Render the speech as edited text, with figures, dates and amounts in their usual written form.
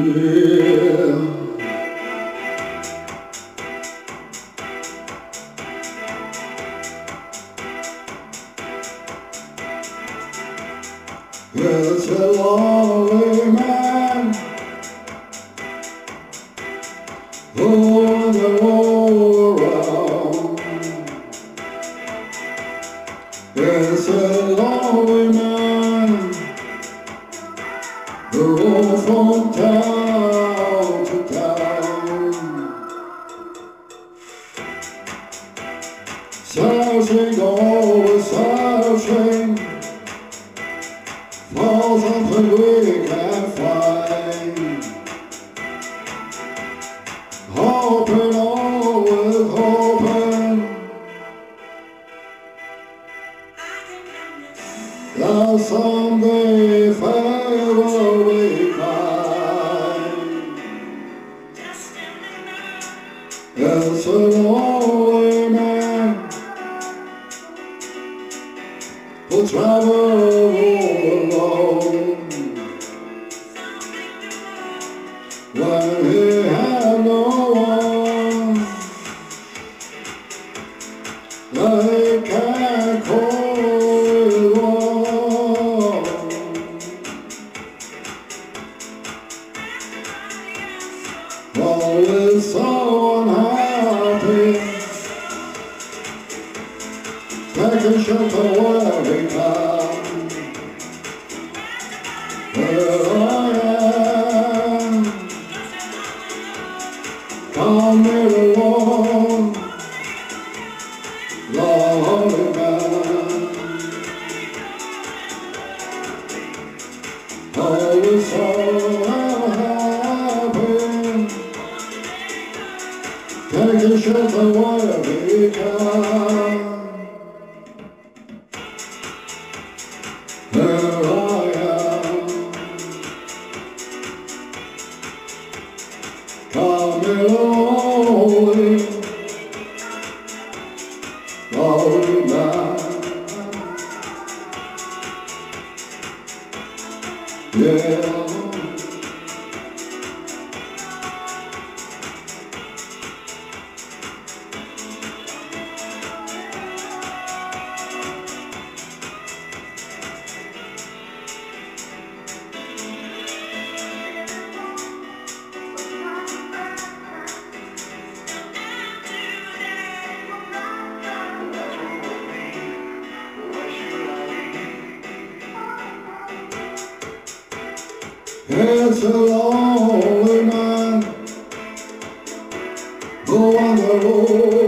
It's a lonely man on the road around. It's a lonely man who roams from town to town, searching, always searching for something we can find, hoping, always hoping that someday favor we find. It's a lonely man who travels alone when he had no one that he can call his own. Always so unhappy, taking shelter where he can. Where I am, come here alone, lonely man. Always so unhappy, taking shelter where he can. Where I am, come here lonely, lonely man. Yeah. It's a lonely man who on the road